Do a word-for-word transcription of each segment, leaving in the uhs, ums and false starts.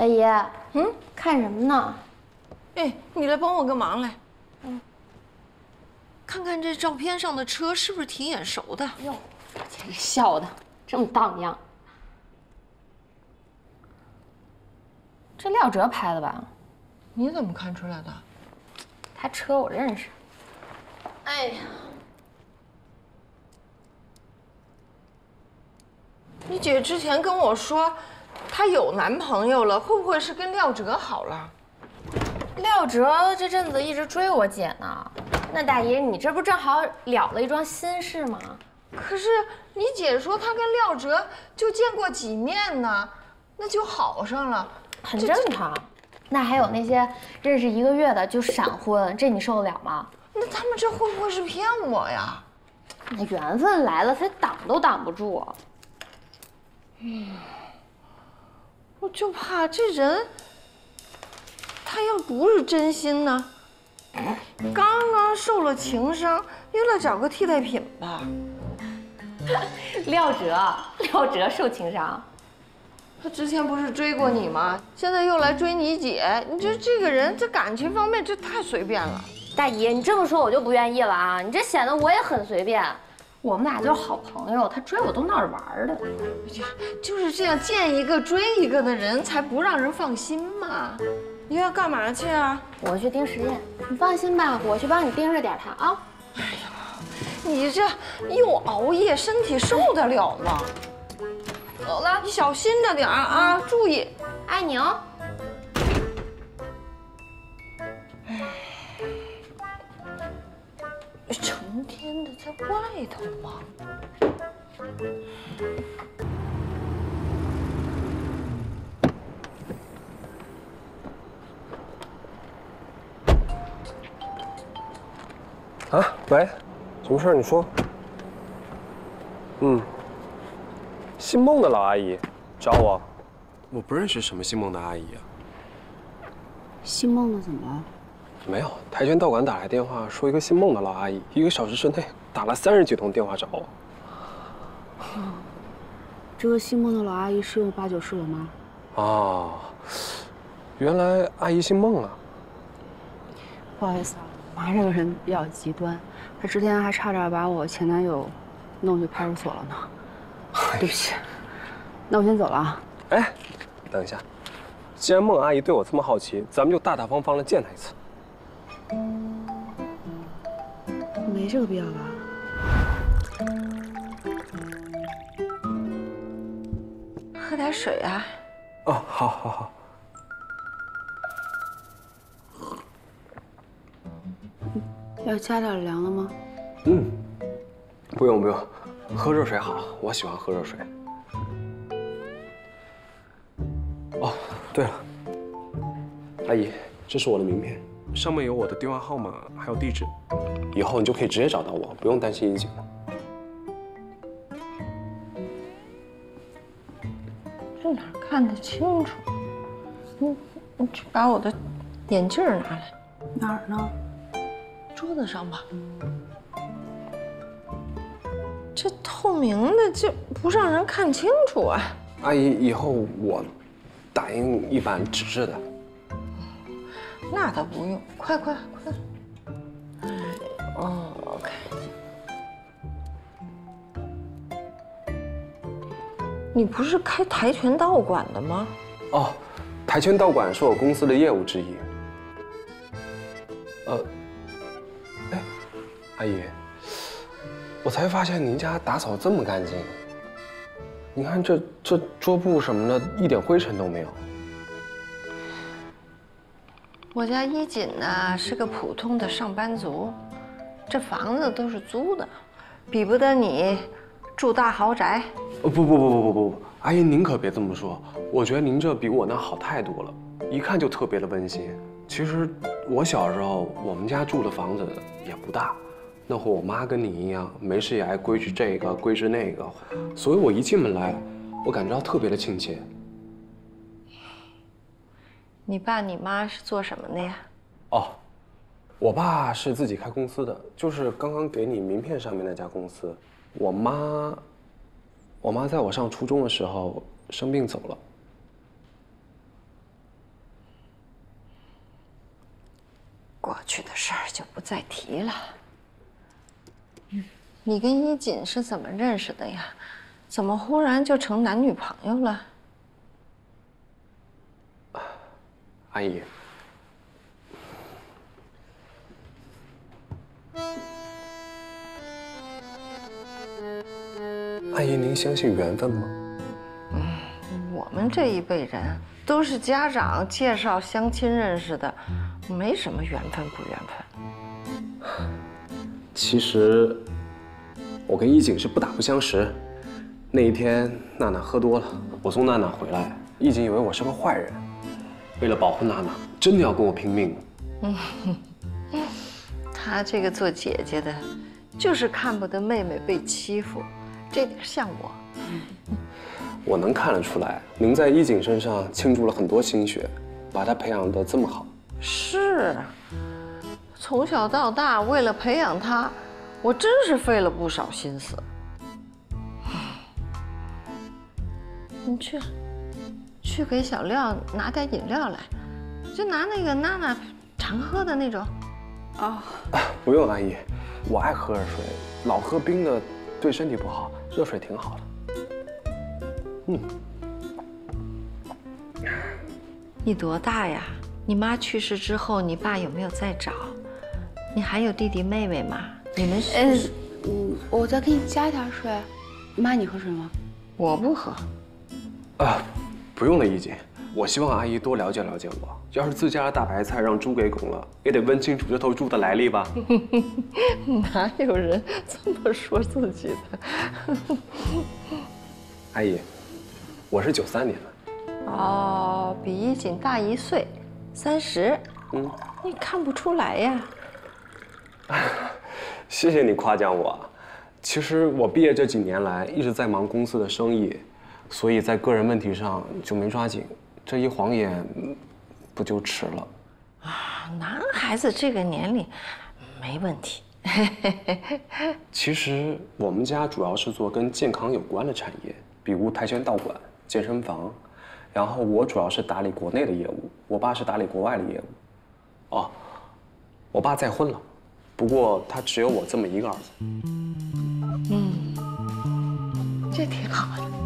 大姨，嗯，看什么呢？ 哎，你来帮我个忙来。嗯，看看这照片上的车是不是挺眼熟的？ 哟，这个笑的这么荡漾。这廖哲拍的吧？ 你怎么看出来的？ 他车我认识。哎呀， 你姐之前跟我说，她有男朋友了，会不会是跟廖哲好了？ 廖哲这阵子一直追我姐呢。那大姨，你这不正好了了一桩心事吗？ 可是你姐说她跟廖哲就见过几面呢，那就好上了， 很正常。那还有那些认识一个月的就闪婚，这你受得了吗？ 那他们这会不会是骗我呀？ 那缘分来了，才挡都挡不住。 嗯，我就怕这人，他要不是真心呢，刚刚受了情伤，又来找个替代品吧。 廖哲，廖哲受情伤。 他之前不是追过你吗？现在又来追你姐，你这这个人在感情方面这太随便了。 大姨，你这么说我就不愿意了啊！你这显得我也很随便。我们俩就是好朋友，他追我都闹着玩的。 就是这样，见一个追一个的人，才不让人放心嘛。你要干嘛去啊？ 我去盯实验。你放心吧，我去帮你盯着点他啊。 哎呀，你这又熬夜，身体受得了吗？走了，你小心着点啊，注意， 爱你哦。 哎，成天的在外头忙。 啊，喂，什么事儿？你说。嗯。姓孟的老阿姨找我，我不认识什么姓孟的阿姨啊。 姓孟的怎么了？ 没有，跆拳道馆打来电话说一个姓孟的老阿姨，一个小时之内打了三十几通电话找我。 哦，这个姓孟的老阿姨十有八九是我妈。 哦，原来阿姨姓孟啊。 不好意思啊，我妈这个人比较极端，她之前还差点把我前男友弄去派出所了呢。对不起，那我先走了啊。 哎，等一下，既然孟阿姨对我这么好奇，咱们就大大方方的见她一次。 没这个必要吧？ 喝点水啊。 哦，好，好，好。 要加点凉的吗？ 嗯，不用不用。喝热水好，我喜欢喝热水。哦，对了，阿姨，这是我的名片，上面有我的电话号码，还有地址，以后你就可以直接找到我，不用担心一景了。 这哪看得清楚？你你去把我的眼镜拿来。 哪儿呢？ 桌子上吧。这透明的就不让人看清楚啊！ 阿姨，以后我打印一版纸质的。 那倒不用，快快快！哎，哦，我看一下，你不是开跆拳道馆的吗？ 哦，跆拳道馆是我公司的业务之一。呃，哎，阿姨。我才发现您家打扫这么干净，你看这这桌布什么的，一点灰尘都没有。 我家一锦呢是个普通的上班族，这房子都是租的，比不得你住大豪宅。 哦不不不不不不不，阿姨您可别这么说，我觉得您这比我那好太多了，一看就特别的温馨。其实我小时候我们家住的房子也不大。那会我妈跟你一样，没事也爱规矩这个规矩那个，所以我一进门来，我感觉到特别的亲切。 你爸你妈是做什么的呀？ 哦，我爸是自己开公司的，就是刚刚给你名片上面那家公司。我妈，我妈在我上初中的时候生病走了。 过去的事儿就不再提了。嗯，你跟衣锦是怎么认识的呀？怎么忽然就成男女朋友了？ 阿姨，阿姨，您相信缘分吗？ 嗯，我们这一辈人都是家长介绍相亲认识的，没什么缘分不缘分。 其实，我跟衣锦是不打不相识。那一天，娜娜喝多了，我送娜娜回来，衣锦以为我是个坏人，为了保护娜娜，真的要跟我拼命。 嗯，她这个做姐姐的，就是看不得妹妹被欺负，这点像我。 我能看得出来，您在衣锦身上倾注了很多心血，把她培养得这么好。 是，从小到大，为了培养她，我真是费了不少心思。你去，去给小廖拿点饮料来，就拿那个娜娜常喝的那种。 哦， 不用，阿姨，我爱喝热水，老喝冰的对身体不好，热水挺好的。嗯。 你多大呀？你妈去世之后，你爸有没有再找？你还有弟弟妹妹吗？你们是？ 嗯，嗯，我再给你加点水。妈，你喝水吗？ 我不喝。 啊，不用了，衣锦。我希望阿姨多了解了解我。要是自家的大白菜让猪给拱了，也得问清楚这头猪的来历吧。 哪有人这么说自己的？ 阿姨，我是九三年的。 哦，比衣锦大一岁，三十。嗯，你看不出来呀。 谢谢你夸奖我。其实我毕业这几年来一直在忙公司的生意，所以在个人问题上就没抓紧。这一晃眼，不就迟了？ 啊，男孩子这个年龄没问题。 其实我们家主要是做跟健康有关的产业，比如跆拳道馆、健身房。然后我主要是打理国内的业务，我爸是打理国外的业务。哦，我爸再婚了，不过他只有我这么一个儿子。 嗯，这挺好的。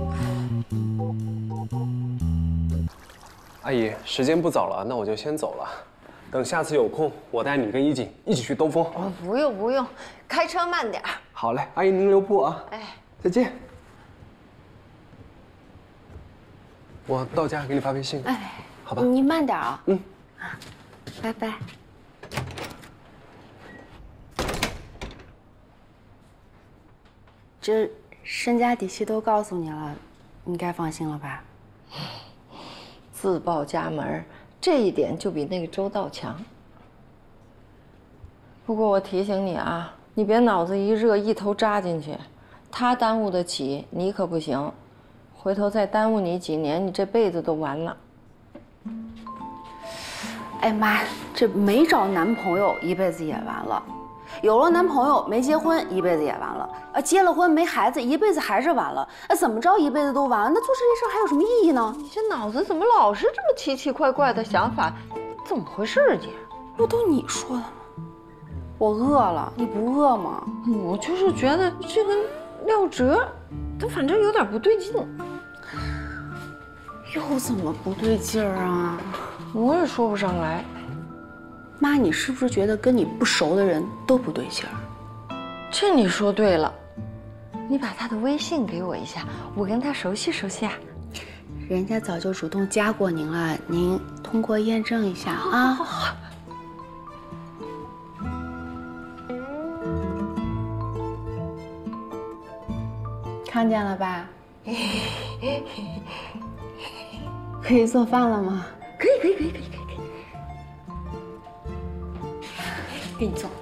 阿姨，时间不早了，那我就先走了。等下次有空，我带你跟衣锦一起去兜风。 哦，不用不用，开车慢点。 好嘞，阿姨您留步啊。 哎， 再见。我到家给你发微信。 哎， 好吧。 你慢点啊。 嗯。 啊，拜拜。这身家底细都告诉你了，你该放心了吧？ 自报家门，这一点就比那个周道强。不过我提醒你啊，你别脑子一热一头扎进去，他耽误得起，你可不行。回头再耽误你几年，你这辈子都完了。 哎妈，这没找男朋友一辈子也完了，有了男朋友没结婚一辈子也完了，啊，结了婚没孩子一辈子还是完了，啊，怎么着一辈子都完了？那做这些事儿还有什么意义呢？ 你这脑子怎么老是这么奇奇怪怪的想法？怎么回事你？ 不都你说的吗？我饿了，你不饿吗？ 我就是觉得这个廖哲，他反正有点不对劲。 又怎么不对劲儿啊？ 我也说不上来。 妈，你是不是觉得跟你不熟的人都不对劲儿？ 这你说对了。你把他的微信给我一下，我跟他熟悉熟悉啊。 人家早就主动加过您了，您通过验证一下啊。好好好。看见了吧？可以做饭了吗？ 可以可以可以可以可以可以。 给你做。